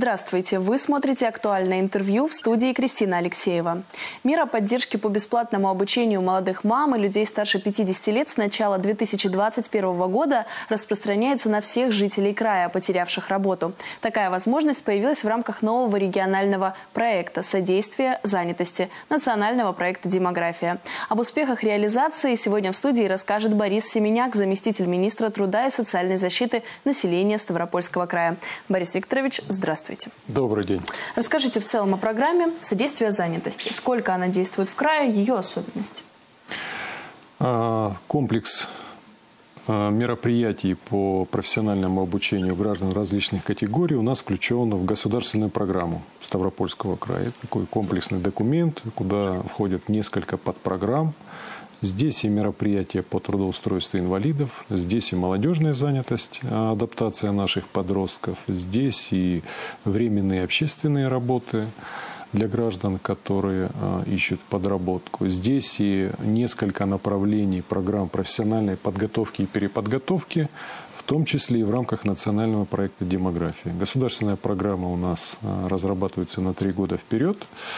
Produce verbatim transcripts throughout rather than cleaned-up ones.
Здравствуйте! Вы смотрите актуальное интервью, в студии Кристина Алексеева. Мера поддержки по бесплатному обучению молодых мам и людей старше пятидесяти лет с начала две тысячи двадцать первого года распространяется на всех жителей края, потерявших работу. Такая возможность появилась в рамках нового регионального проекта «Содействие занятости» национального проекта «Демография». Об успехах реализации сегодня в студии расскажет Борис Семеняк, заместитель министра труда и социальной защиты населения Ставропольского края. Борис Викторович, здравствуйте. Здравствуйте. Добрый день. Расскажите в целом о программе «Содействие занятости». Сколько она действует в крае, ее особенности? Комплекс мероприятий по профессиональному обучению граждан различных категорий у нас включен в государственную программу Ставропольского края. Такой комплексный документ, куда входят несколько подпрограмм. Здесь и мероприятия по трудоустройству инвалидов, здесь и молодежная занятость, адаптация наших подростков, здесь и временные общественные работы для граждан, которые ищут подработку. Здесь и несколько направлений программ профессиональной подготовки и переподготовки, в том числе и в рамках национального проекта «Демография». Государственная программа у нас разрабатывается на три года вперед.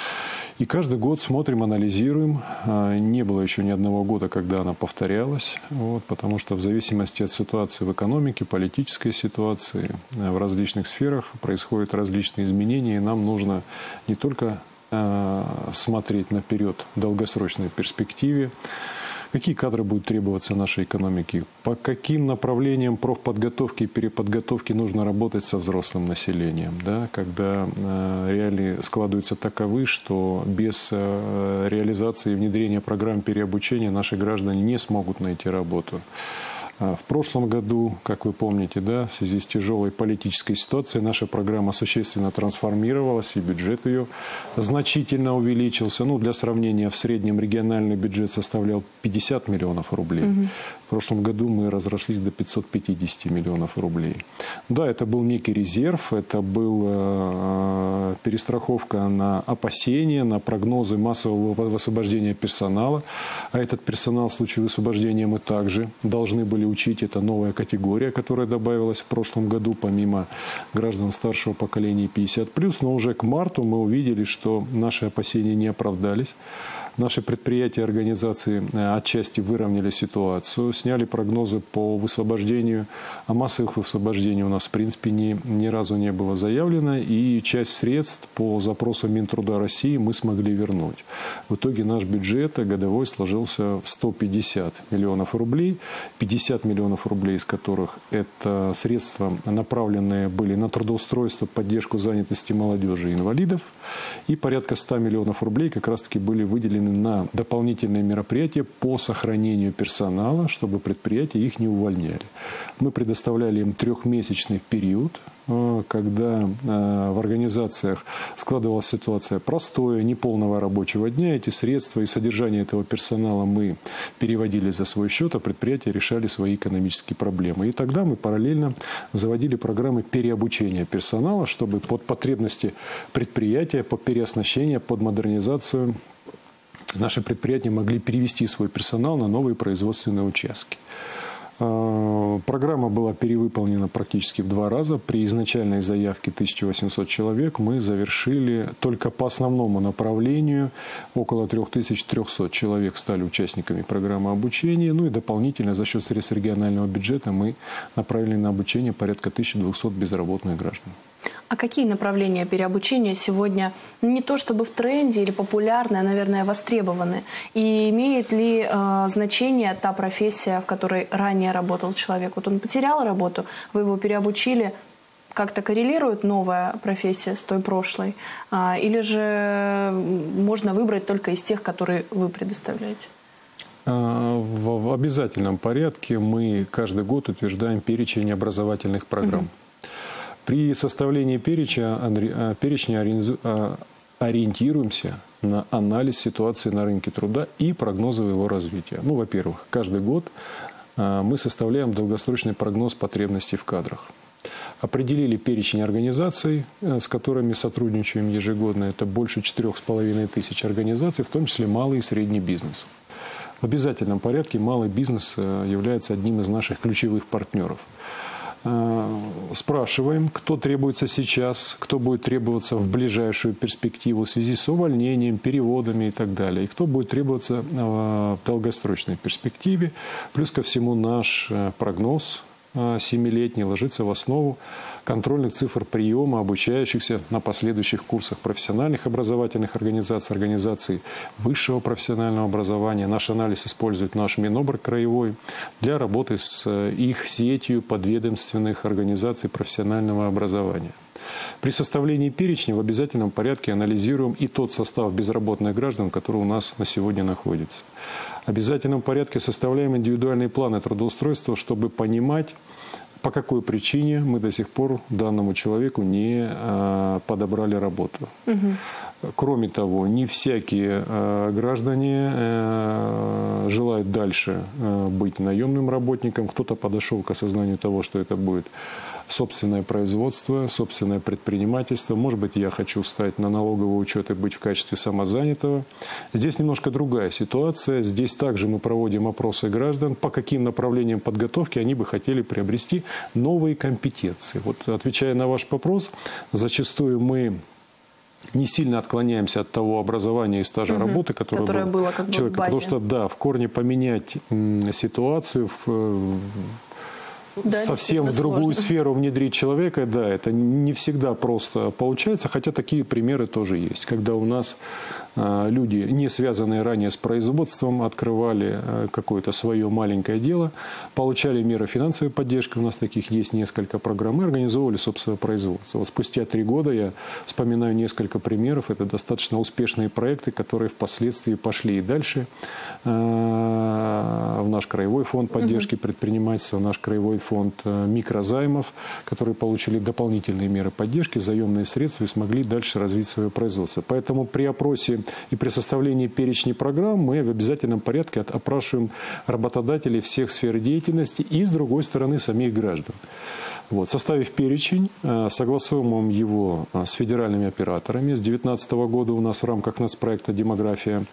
И каждый год смотрим, анализируем. Не было еще ни одного года, когда она повторялась, вот, потому что в зависимости от ситуации в экономике, политической ситуации, в различных сферах происходят различные изменения, и нам нужно не только э, смотреть наперед в долгосрочной перспективе, какие кадры будут требоваться нашей экономике, по каким направлениям профподготовки и переподготовки нужно работать со взрослым населением, да, когда э, реалии складываются таковы, что без э, реализации и внедрения программ переобучения наши граждане не смогут найти работу. В прошлом году, как вы помните, да, в связи с тяжелой политической ситуацией, наша программа существенно трансформировалась, и бюджет ее значительно увеличился. Ну, для сравнения, в среднем региональный бюджет составлял пятьдесят миллионов рублей. Угу. В прошлом году мы разрослись до пятисот пятидесяти миллионов рублей. Да, это был некий резерв, это была э, перестраховка на опасения, на прогнозы массового высвобождения персонала. А этот персонал в случае высвобождения мы также должны были учить. Это новая категория, которая добавилась в прошлом году, помимо граждан старшего поколения пятьдесят плюс. Но уже к марту мы увидели, что наши опасения не оправдались. Наши предприятия и организации отчасти выровняли ситуацию, сняли прогнозы по высвобождению. О массовых высвобождениях у нас, в принципе, ни, ни разу не было заявлено. И часть средств по запросу Минтруда России мы смогли вернуть. В итоге наш бюджет годовой сложился в сто пятьдесят миллионов рублей. пятьдесят миллионов рублей из которых это средства, направленные были на трудоустройство, поддержку занятости молодежи и инвалидов. И порядка ста миллионов рублей как раз-таки были выделены на дополнительные мероприятия по сохранению персонала, чтобы предприятия их не увольняли. Мы предоставляли им трехмесячный период, когда в организациях складывалась ситуация простоя, неполного рабочего дня. Эти средства и содержание этого персонала мы переводили за свой счет, а предприятия решали свои экономические проблемы. И тогда мы параллельно заводили программы переобучения персонала, чтобы под потребности предприятия, под переоснащение, под модернизацию наши предприятия могли перевести свой персонал на новые производственные участки. Программа была перевыполнена практически в два раза. При изначальной заявке тысяча восемьсот человек мы завершили только по основному направлению. Около трёх тысяч трёхсот человек стали участниками программы обучения. Ну и дополнительно за счет средств регионального бюджета мы направили на обучение порядка тысячи двухсот безработных граждан. А какие направления переобучения сегодня не то чтобы в тренде или популярны, а, наверное, востребованы? И имеет ли э, значение та профессия, в которой ранее работал человек? Вот он потерял работу, вы его переобучили, как-то коррелирует новая профессия с той прошлой? А, или же можно выбрать только из тех, которые вы предоставляете? В обязательном порядке мы каждый год утверждаем перечень образовательных программ. Угу. При составлении перечня, перечня ориентируемся на анализ ситуации на рынке труда и прогнозы его развития. Ну, во-первых, каждый год мы составляем долгосрочный прогноз потребностей в кадрах. Определили перечень организаций, с которыми сотрудничаем ежегодно. Это больше четырёх с половиной тысяч организаций, в том числе малый и средний бизнес. В обязательном порядке малый бизнес является одним из наших ключевых партнеров. спрашиваем, кто требуется сейчас, кто будет требоваться в ближайшую перспективу в связи с увольнением, переводами и так далее, и кто будет требоваться в долгосрочной перспективе. Плюс ко всему наш прогноз семилетний ложится в основу контрольных цифр приема обучающихся на последующих курсах профессиональных образовательных организаций, организаций высшего профессионального образования. Наш анализ использует наш Минобр краевой для работы с их сетью подведомственных организаций профессионального образования. При составлении перечня в обязательном порядке анализируем и тот состав безработных граждан, который у нас на сегодня находится. В обязательном порядке составляем индивидуальные планы трудоустройства, чтобы понимать, по какой причине мы до сих пор данному человеку не а, подобрали работу. Угу. Кроме того, не всякие а, граждане а, желают дальше а, быть наемным работником. Кто-то подошел к осознанию того, что это будет собственное производство, собственное предпринимательство. Может быть, я хочу стать на налоговый учет и быть в качестве самозанятого. Здесь немножко другая ситуация. Здесь также мы проводим опросы граждан, по каким направлениям подготовки они бы хотели приобрести новые компетенции. Вот, отвечая на ваш вопрос, зачастую мы не сильно отклоняемся от того образования и стажа угу, работы, которое, которое было как бы человека, потому что да, в корне поменять ситуацию в Да, совсем в другую сложно. Сферу внедрить человека, да, это не всегда просто получается, хотя такие примеры тоже есть, когда у нас э, люди, не связанные ранее с производством, открывали э, какое-то свое маленькое дело, получали меры финансовой поддержки, у нас таких есть несколько программ, и организовывали собственное производство. Вот спустя три года я вспоминаю несколько примеров, это достаточно успешные проекты, которые впоследствии пошли и дальше э, в наш краевой фонд поддержки предпринимательства, в наш краевой фонд микрозаймов, которые получили дополнительные меры поддержки, заемные средства и смогли дальше развить свое производство. Поэтому при опросе и при составлении перечня программ мы в обязательном порядке опрашиваем работодателей всех сфер деятельности и, с другой стороны, самих граждан. Вот. Составив перечень, согласуем его с федеральными операторами. С две тысячи девятнадцатого года у нас в рамках нацпроекта «Демография»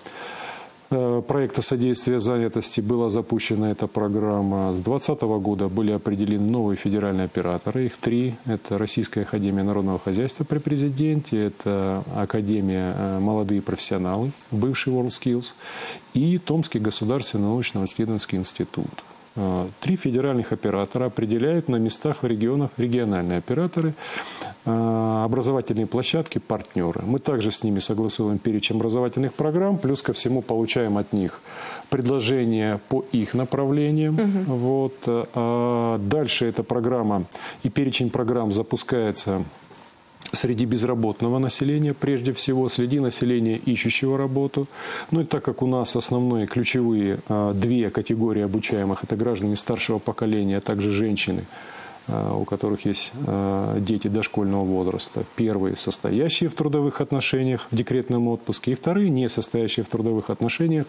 проекта содействия занятости была запущена эта программа. С две тысячи двадцатого года были определены новые федеральные операторы. Их три. Это Российская академия народного хозяйства при президенте, это Академия «Молодые профессионалы», бывший WorldSkills, и Томский государственный научно-исследовательский институт. Три федеральных оператора определяют на местах в регионах региональные операторы, образовательные площадки, партнеры. Мы также с ними согласуем перечень образовательных программ, плюс ко всему получаем от них предложения по их направлениям. Угу. Вот. А дальше эта программа и перечень программ запускается среди безработного населения, прежде всего, среди населения, ищущего работу. Ну и так как у нас основные ключевые а, две категории обучаемых, это граждане старшего поколения, а также женщины, у которых есть дети дошкольного возраста. Первые, состоящие в трудовых отношениях в декретном отпуске, и вторые, не состоящие в трудовых отношениях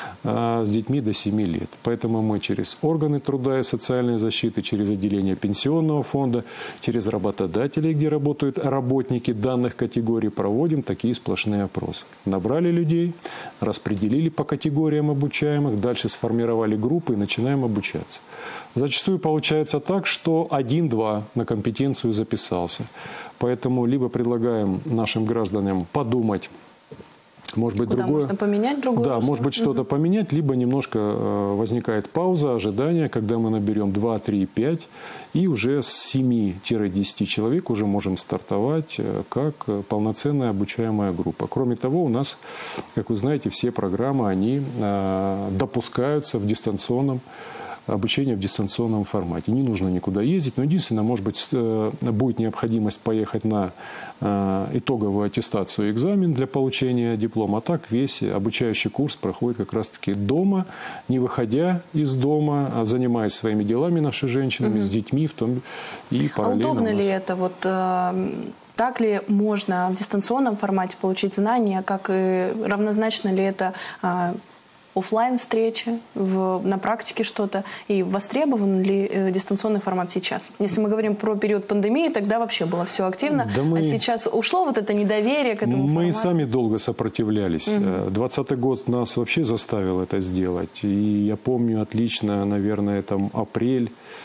с детьми до семи лет. Поэтому мы через органы труда и социальной защиты, через отделение пенсионного фонда, через работодателей, где работают работники данных категорий, проводим такие сплошные опросы. Набрали людей, распределили по категориям обучаемых, дальше сформировали группы и начинаем обучаться. Зачастую получается так, что один-два на компетенцию записался. Поэтому либо предлагаем нашим гражданам подумать, может быть, куда другое. Можно поменять другое. Да, может быть, что-то угу. поменять, либо немножко э, возникает пауза, ожидание, когда мы наберем два, три, пять, и уже с семи-десяти человек уже можем стартовать э, как полноценная обучаемая группа. Кроме того, у нас, как вы знаете, все программы, они э, допускаются в дистанционном обучение в дистанционном формате. Не нужно никуда ездить, но единственное, может быть, будет необходимость поехать на итоговую аттестацию и экзамен для получения диплома. А так весь обучающий курс проходит как раз-таки дома, не выходя из дома, а занимаясь своими делами наши женщинами, угу. с детьми в том и параллельно. А удобно ли это? Вот, э, так ли можно в дистанционном формате получить знания, как и равнозначно ли это э, офлайн-встречи, на практике что-то, и востребован ли э, дистанционный формат сейчас? Если мы говорим про период пандемии, тогда вообще было все активно, да мы, а сейчас ушло вот это недоверие к этому мы формату. Мы сами долго сопротивлялись. Угу. двадцатый год нас вообще заставил это сделать, и я помню отлично, наверное, там апрель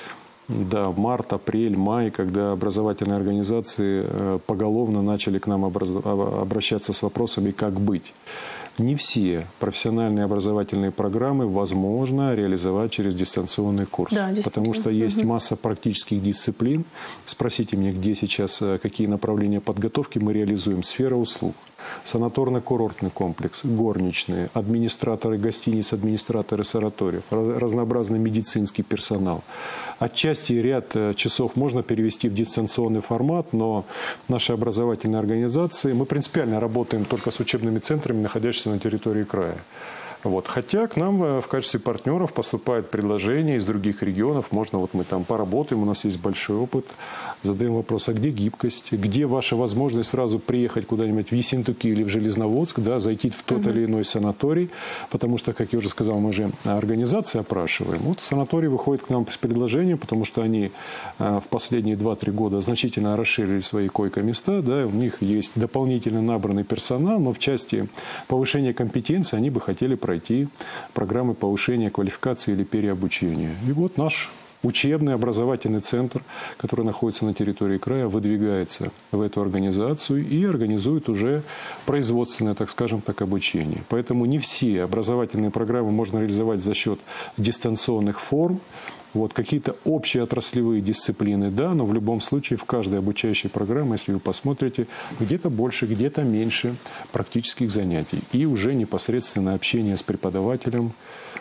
Да, март, апрель, май, когда образовательные организации поголовно начали к нам обращаться с вопросами, как быть. Не все профессиональные образовательные программы возможно реализовать через дистанционный курс. Да, потому что есть угу. масса практических дисциплин. Спросите меня, где сейчас, какие направления подготовки мы реализуем. Сфера услуг, санаторно-курортный комплекс, горничные, администраторы гостиниц, администраторы санаториев, разнообразный медицинский персонал. Отчасти ряд часов можно перевести в дистанционный формат, но наши образовательные организации, мы принципиально работаем только с учебными центрами, находящимися на территории края. Вот. Хотя к нам в качестве партнеров поступают предложения из других регионов. Можно, вот мы там поработаем, у нас есть большой опыт. Задаем вопрос, а где гибкость? Где ваша возможность сразу приехать куда-нибудь в Ессентуки или в Железноводск, да, зайти в тот угу. или иной санаторий? Потому что, как я уже сказал, мы же организации опрашиваем. Вот санаторий выходит к нам с предложением, потому что они в последние два-три года значительно расширили свои койко-места. Да, у них есть дополнительно набранный персонал, но в части повышения компетенции они бы хотели пройти программы повышения квалификации или переобучения. И вот наш учебный образовательный центр, который находится на территории края, выдвигается в эту организацию и организует уже производственное, так скажем так, обучение. Поэтому не все образовательные программы можно реализовать за счет дистанционных форм. Вот, какие-то общие отраслевые дисциплины, да, но в любом случае в каждой обучающей программе, если вы посмотрите, где-то больше, где-то меньше практических занятий. И уже непосредственно общение с преподавателем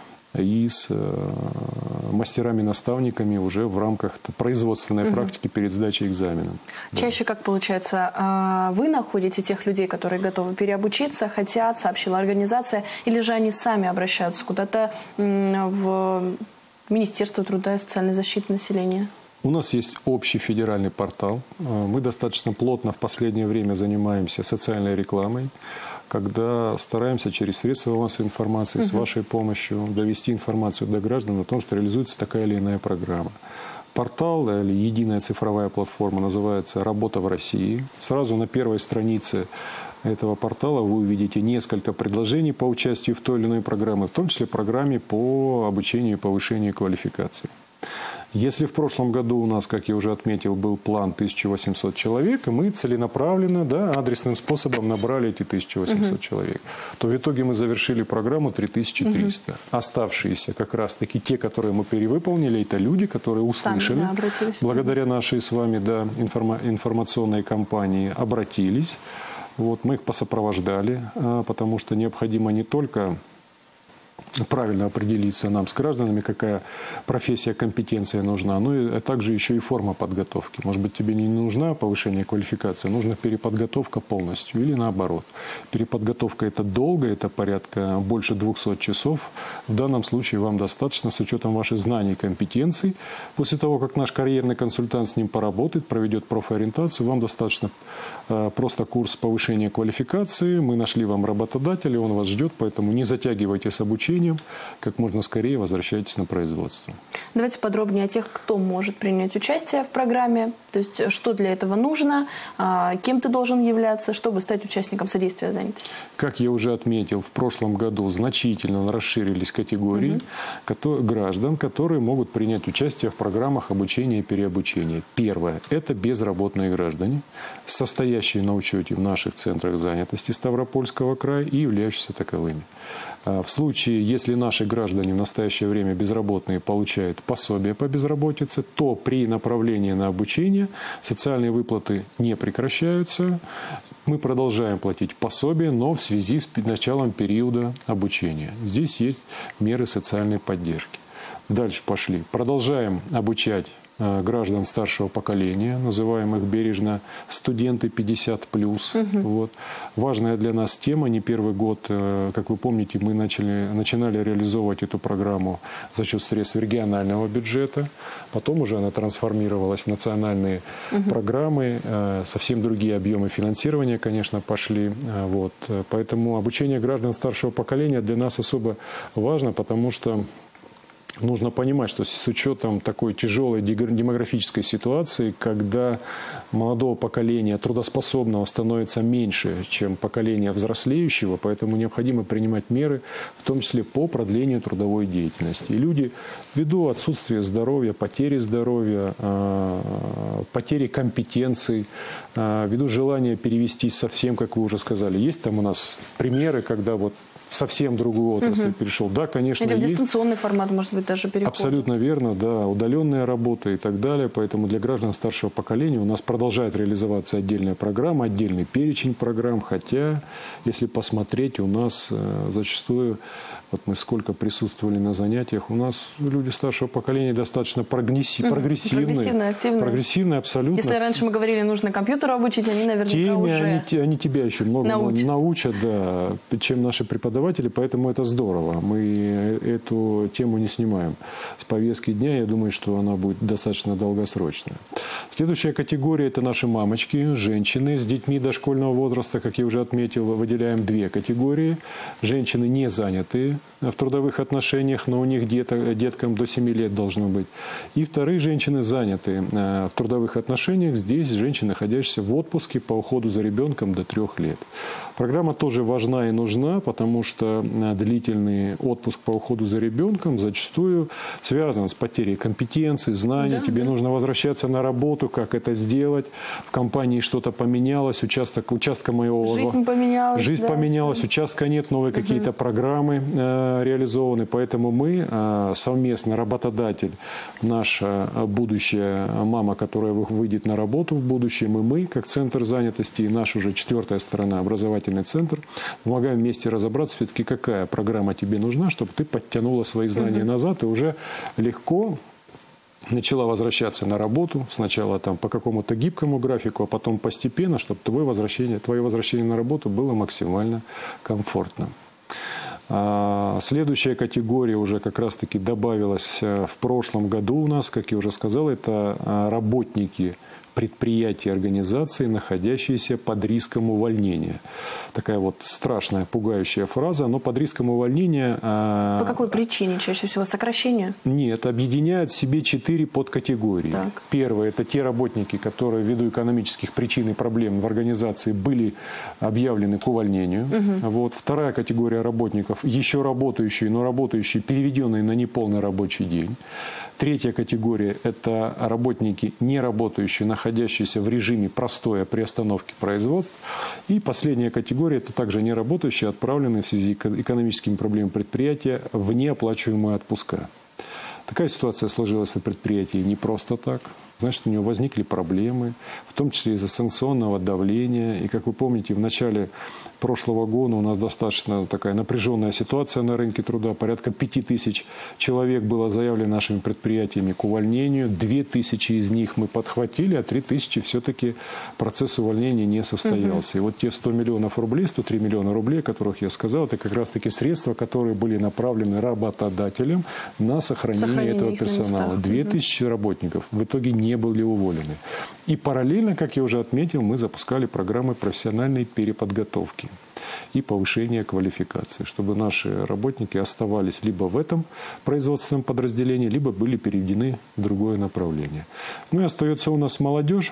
и с э, мастерами-наставниками уже в рамках производственной угу. практики перед сдачей экзамена. Чаще, да. как получается, вы находите тех людей, которые готовы переобучиться, хотят, сообщила организация, или же они сами обращаются куда-то в Министерство труда и социальной защиты населения? У нас есть общий федеральный портал. Мы достаточно плотно в последнее время занимаемся социальной рекламой, когда стараемся через средства массовой информации, угу. с вашей помощью довести информацию до граждан о том, что реализуется такая или иная программа. Портал или единая цифровая платформа называется «Работа в России». Сразу на первой странице этого портала вы увидите несколько предложений по участию в той или иной программе, в том числе программе по обучению и повышению квалификации. Если в прошлом году у нас, как я уже отметил, был план тысяча восемьсот человек, и мы целенаправленно, да, адресным способом набрали эти тысяча восемьсот угу. человек, то в итоге мы завершили программу три тысячи триста. Угу. Оставшиеся как раз-таки те, которые мы перевыполнили, это люди, которые услышали, Сами, да, благодаря нашей с вами да, информа информационной кампании, обратились. Вот, мы их посопровождали, потому что необходимо не только правильно определиться нам с гражданами, какая профессия, компетенция нужна, но и, а также еще и форма подготовки. Может быть, тебе не нужна повышение квалификации, нужна переподготовка полностью или наоборот. Переподготовка – это долго, это порядка больше двухсот часов. В данном случае вам достаточно, с учетом ваших знаний и компетенций, после того, как наш карьерный консультант с ним поработает, проведет профориентацию, вам достаточно э, просто курс повышения квалификации. Мы нашли вам работодателя, он вас ждет, поэтому не затягивайте с обучением, как можно скорее возвращайтесь на производство. Давайте подробнее о тех, кто может принять участие в программе, то есть что для этого нужно, кем ты должен являться, чтобы стать участником содействия занятости. Как я уже отметил, в прошлом году значительно расширились категории угу. граждан, которые могут принять участие в программах обучения и переобучения. Первое – это безработные граждане, состоящие на учете в наших центрах занятости Ставропольского края и являющиеся таковыми. В случае, если наши граждане в настоящее время безработные получают пособие по безработице, то при направлении на обучение социальные выплаты не прекращаются. Мы продолжаем платить пособие, но в связи с началом периода обучения. Здесь есть меры социальной поддержки. Дальше пошли. Продолжаем обучать граждан старшего поколения, называемых бережно студенты пятьдесят плюс. Угу. Вот. Важная для нас тема. Не первый год, как вы помните, мы начали, начинали реализовывать эту программу за счет средств регионального бюджета. Потом уже она трансформировалась в национальные угу. программы. Совсем другие объемы финансирования, конечно, пошли. Вот. Поэтому обучение граждан старшего поколения для нас особо важно, потому что нужно понимать, что с учетом такой тяжелой демографической ситуации, когда молодого поколения трудоспособного становится меньше, чем поколение взрослеющего, поэтому необходимо принимать меры, в том числе по продлению трудовой деятельности. И люди, ввиду отсутствия здоровья, потери здоровья, потери компетенций, ввиду желания перевестись совсем, как вы уже сказали, есть там у нас примеры, когда вот совсем другую отрасль угу. перешел. Да, конечно, Или в есть. дистанционный формат, может быть, даже переход. Абсолютно верно, да, удаленная работа и так далее. Поэтому для граждан старшего поколения у нас продолжает реализоваться отдельная программа, отдельный перечень программ. Хотя, если посмотреть, у нас э, зачастую, вот мы сколько присутствовали на занятиях, у нас люди старшего поколения достаточно прогресси, угу. прогрессивные. Прогрессивные, активные. Прогрессивные, абсолютно. Если раньше мы говорили, нужно компьютеру обучить, они наверняка Теме, уже они, они тебя еще много научат, научат да, чем наши преподаватели. Поэтому это здорово. Мы эту тему не снимаем с повестки дня. Я думаю, что она будет достаточно долгосрочная. Следующая категория – это наши мамочки, женщины с детьми дошкольного возраста. Как я уже отметил, выделяем две категории. Женщины не занятые в трудовых отношениях, но у них деток, деткам до семи лет должно быть. И вторые женщины занятые в трудовых отношениях. Здесь женщины, находящиеся в отпуске по уходу за ребенком до трех лет. Программа тоже важна и нужна, потому что длительный отпуск по уходу за ребенком зачастую связан с потерей компетенций, знаний. Да, Тебе да. нужно возвращаться на работу, как это сделать. В компании что-то поменялось, участок, участка моего... Жизнь поменялась. Жизнь да, поменялась, все. участка нет, новые угу. какие-то программы э, реализованы. Поэтому мы э, совместно, работодатель, наша будущая мама, которая выйдет на работу в будущем, и мы, как центр занятости, и наша уже четвертая сторона, образовательный центр, помогаем вместе разобраться, все-таки какая программа тебе нужна, чтобы ты подтянула свои знания угу. назад и уже легко начала возвращаться на работу. Сначала там по какому-то гибкому графику, а потом постепенно, чтобы твое возвращение, твое возвращение на работу было максимально комфортным. Следующая категория уже как раз-таки добавилась в прошлом году у нас, как я уже сказал, это работники предприятия, организации, находящиеся под риском увольнения. Такая вот страшная, пугающая фраза, но под риском увольнения... По какой причине чаще всего? Сокращение? Нет, объединяют в себе четыре подкатегории. Так. Первое – это те работники, которые ввиду экономических причин и проблем в организации были объявлены к увольнению. Угу. Вот. Вторая категория работников – еще работающие, но работающие, переведенные на неполный рабочий день. Третья категория – это работники, не работающие, находящиеся в режиме простой приостановки производств. И последняя категория – это также не работающие, отправленные в связи с экономическими проблемами предприятия в неоплачиваемые отпуска. Такая ситуация сложилась на предприятии не просто так. Значит, у него возникли проблемы, в том числе из-за санкционного давления. И, как вы помните, в начале прошлого года у нас достаточно такая напряженная ситуация на рынке труда. Порядка пяти тысяч человек было заявлено нашими предприятиями к увольнению. Две тысячи из них мы подхватили, а три тысячи все-таки процесс увольнения не состоялся. Угу. И вот те сто миллионов рублей, сто три миллиона рублей, о которых я сказал, это как раз-таки средства, которые были направлены работодателям на сохранение, сохранение этого персонала. Две тысячи угу. работников в итоге не были уволены. И параллельно, как я уже отметил, мы запускали программы профессиональной переподготовки и повышения квалификации, чтобы наши работники оставались либо в этом производственном подразделении, либо были переведены в другое направление. Ну и остается у нас молодежь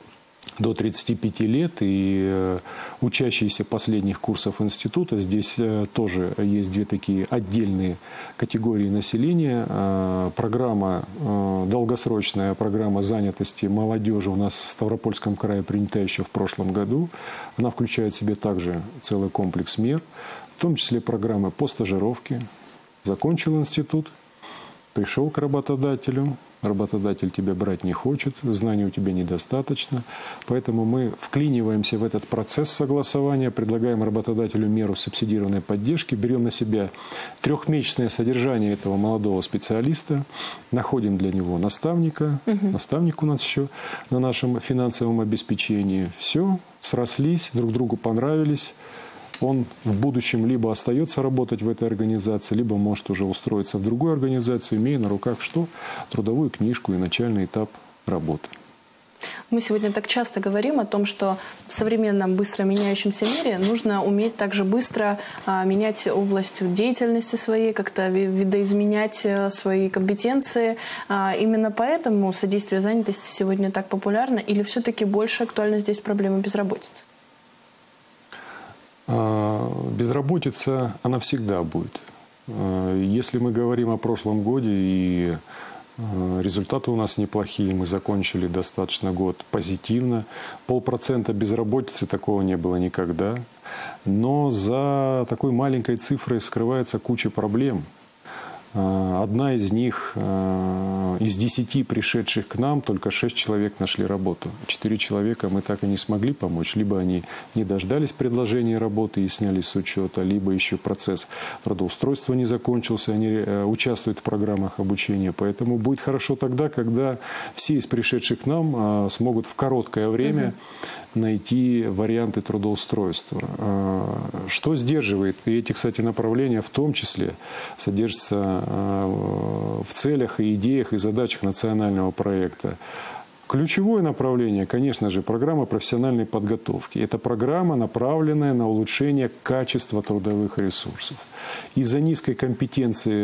до тридцати пяти лет и э, учащиеся последних курсов института. Здесь э, тоже есть две такие отдельные категории населения. Э, программа, э, долгосрочная программа занятости молодежи у нас в Ставропольском крае принята еще в прошлом году. Она включает в себя также целый комплекс мер, в том числе программы по стажировке. Закончил институт, пришел к работодателю. Работодатель тебя брать не хочет, знаний у тебя недостаточно. Поэтому мы вклиниваемся в этот процесс согласования, предлагаем работодателю меру субсидированной поддержки, берем на себя трехмесячное содержание этого молодого специалиста, находим для него наставника, угу. наставник у нас еще на нашем финансовом обеспечении. Все, срослись, друг другу понравились. Он в будущем либо остается работать в этой организации, либо может уже устроиться в другую организацию, имея на руках что? Трудовую книжку и начальный этап работы. Мы сегодня так часто говорим о том, что в современном быстро меняющемся мире нужно уметь также быстро а, менять область деятельности своей, как-то видоизменять свои компетенции. А, именно поэтому содействие занятости сегодня так популярно, или все-таки больше актуальна здесь проблема безработицы? Безработица, она всегда будет. Если мы говорим о прошлом годе, и результаты у нас неплохие, мы закончили достаточно год позитивно. Полпроцента безработицы, такого не было никогда. Но за такой маленькой цифрой вскрывается куча проблем. Одна из них, из десяти пришедших к нам, только шесть человек нашли работу. Четыре человека мы так и не смогли помочь. Либо они не дождались предложения работы и снялись с учета, либо еще процесс трудоустройства не закончился, они участвуют в программах обучения. Поэтому будет хорошо тогда, когда все из пришедших к нам смогут в короткое время найти варианты трудоустройства. Что сдерживает? И эти, кстати, направления в том числе содержатся в целях и идеях и задачах национального проекта. Ключевое направление, конечно же, программа профессиональной подготовки. Это программа, направленная на улучшение качества трудовых ресурсов. Из-за низкой компетенции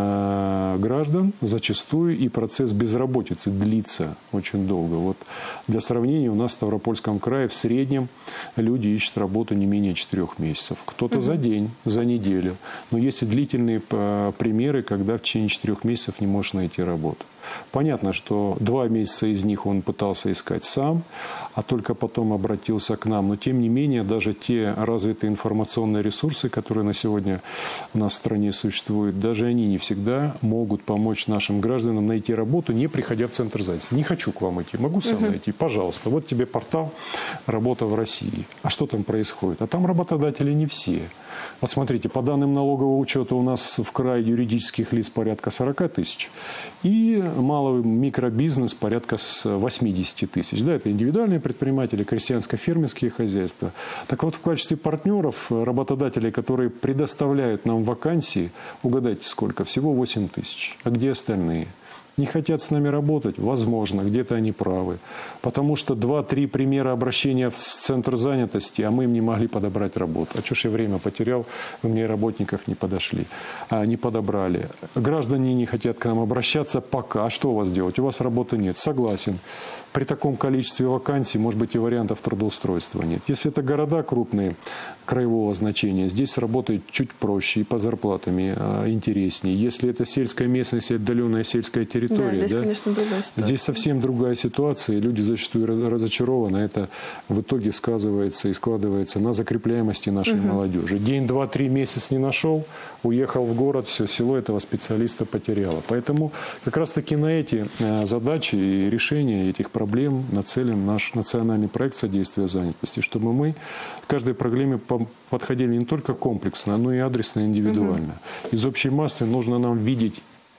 э, граждан зачастую и процесс безработицы длится очень долго. Вот для сравнения, у нас в Ставропольском крае в среднем люди ищут работу не менее четырех месяцев. Кто-то угу. за день, за неделю. Но есть и длительные э, примеры, когда в течение четырех месяцев не можешь найти работу. Понятно, что два месяца из них он пытался искать сам, а только потом обратился к нам. Но тем не менее, даже те развитые информационные ресурсы, которые на сегодня у нас в стране существуют, даже они не всегда могут помочь нашим гражданам найти работу, не приходя в центр занятости. Не хочу к вам идти, могу сам uh-huh. найти, пожалуйста. Вот тебе портал «Работа в России». А что там происходит? А там работодатели не все. Посмотрите, по данным налогового учета у нас в крае юридических лиц порядка сорока тысяч. И малый микробизнес порядка восьмидесяти тысяч. Да, это индивидуальные предприниматели, крестьянско-фермерские хозяйства. Так вот, в качестве партнеров, работодателей, которые предоставляют нам вакансии, угадайте сколько? Всего восемь тысяч. А где остальные? Не хотят с нами работать? Возможно, где-то они правы. Потому что два-три примера обращения в центр занятости, а мы им не могли подобрать работу. А что ж я время потерял, вы мне работников не подошли, а, не подобрали. Граждане не хотят к нам обращаться пока. А что у вас делать? У вас работы нет. Согласен. При таком количестве вакансий, может быть, и вариантов трудоустройства нет. Если это города крупные, краевого значения, здесь работает чуть проще и по зарплатами а, интереснее. Если это сельская местность, отдаленная сельская территория, да, здесь, да, конечно, другая ситуация. Здесь совсем другая ситуация, и люди зачастую разочарованы. Это в итоге сказывается и складывается на закрепляемости нашей угу. молодежи. День, два, три месяца не нашел, уехал в город, все, село этого специалиста потеряло. Поэтому как раз-таки на эти задачи и решения этих проблем нацелен наш национальный проект содействия занятости, чтобы мы к каждой проблеме подходили не только комплексно, но и адресно, и индивидуально. Угу. Из общей массы нужно нам видеть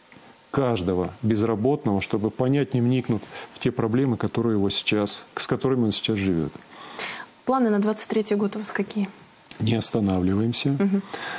каждого безработного, чтобы понять, не вникнуть в те проблемы, которые его сейчас, с которыми он сейчас живет. Планы на двадцать третий год у вас какие? Не останавливаемся. Угу.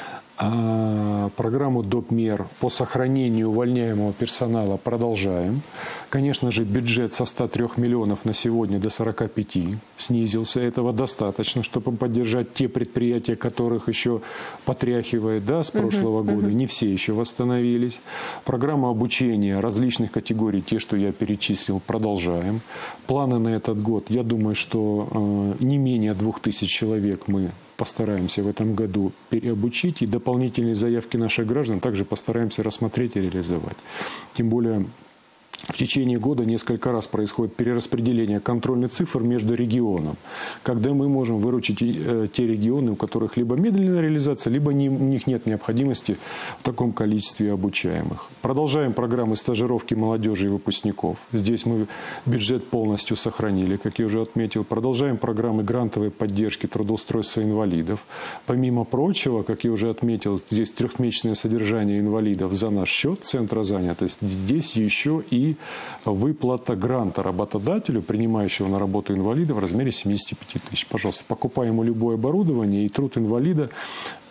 А программу доп. Мер по сохранению увольняемого персонала продолжаем. Конечно же, бюджет со ста трёх миллионов на сегодня до сорока пяти снизился. Этого достаточно, чтобы поддержать те предприятия, которых еще потряхивает, да, с прошлого uh-huh, года. Uh-huh. Не все еще восстановились. Программа обучения различных категорий, те, что я перечислил, продолжаем. Планы на этот год, я думаю, что э, не менее двух тысяч человек мы постараемся в этом году переобучить, и дополнительные заявки наших граждан также постараемся рассмотреть и реализовать. Тем более в течение года несколько раз происходит перераспределение контрольных цифр между регионом, когда мы можем выручить те регионы, у которых либо медленная реализация, либо не, у них нет необходимости в таком количестве обучаемых. Продолжаем программы стажировки молодежи и выпускников. Здесь мы бюджет полностью сохранили, как я уже отметил. Продолжаем программы грантовой поддержки трудоустройства инвалидов. Помимо прочего, как я уже отметил, здесь трехмесячное содержание инвалидов за наш счет Центра занятости. Здесь еще и выплата гранта работодателю, принимающего на работу инвалида, в размере семидесяти пяти тысяч. Пожалуйста, покупаем ему любое оборудование, и труд инвалида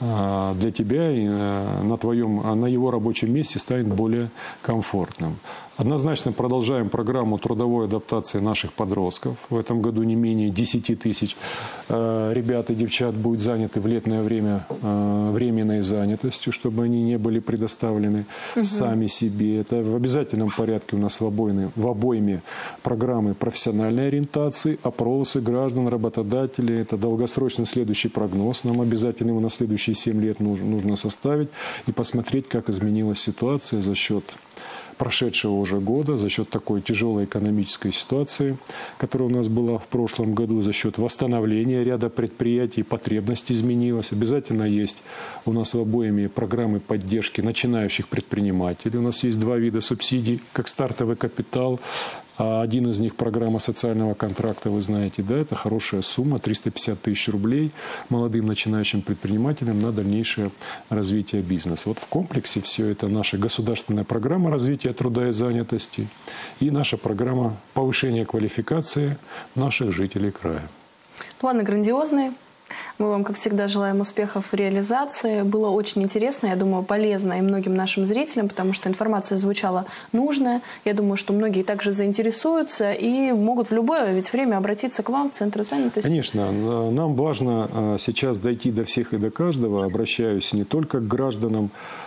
для тебя и на, твоем, на его рабочем месте станет более комфортным. Однозначно продолжаем программу трудовой адаптации наших подростков. В этом году не менее десяти тысяч ребят и девчат будет заняты в летное время временной занятостью, чтобы они не были предоставлены угу. сами себе. Это в обязательном порядке у нас в, обойне, в обойме программы профессиональной ориентации, опросы граждан, работодателей. Это долгосрочный следующий прогноз. Нам обязательно его на следующие семь лет нужно, нужно составить и посмотреть, как изменилась ситуация за счет прошедшего уже года, за счет такой тяжелой экономической ситуации, которая у нас была в прошлом году, за счет восстановления ряда предприятий, потребность изменилась. Обязательно есть у нас в обоими программы поддержки начинающих предпринимателей. У нас есть два вида субсидий, как стартовый капитал. Один из них программа социального контракта, вы знаете, да, это хорошая сумма, триста пятьдесят тысяч рублей молодым начинающим предпринимателям на дальнейшее развитие бизнеса. Вот в комплексе все это наша государственная программа развития труда и занятости и наша программа повышения квалификации наших жителей края. Планы грандиозные. Мы вам, как всегда, желаем успехов в реализации. Было очень интересно, я думаю, полезно и многим нашим зрителям, потому что информация звучала нужная. Я думаю, что многие также заинтересуются и могут в любое ведь время обратиться к вам в Центр занятости. Конечно. Нам важно сейчас дойти до всех и до каждого. Обращаюсь не только к гражданам,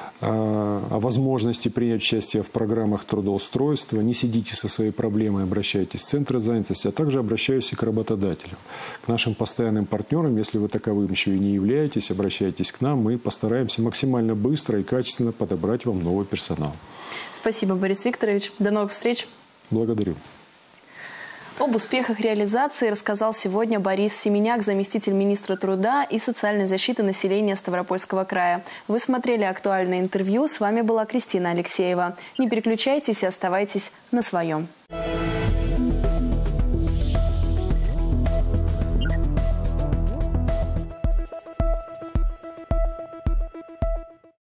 о возможности принять участие в программах трудоустройства. Не сидите со своей проблемой, обращайтесь в Центр занятости, а также обращаюсь и к работодателям, к нашим постоянным партнерам. Если вы таковым еще и не являетесь, обращайтесь к нам. Мы постараемся максимально быстро и качественно подобрать вам новый персонал. Спасибо, Борис Викторович. До новых встреч. Благодарю. Об успехах реализации рассказал сегодня Борис Семеняк, заместитель министра труда и социальной защиты населения Ставропольского края. Вы смотрели актуальное интервью. С вами была Кристина Алексеева. Не переключайтесь и оставайтесь на своем.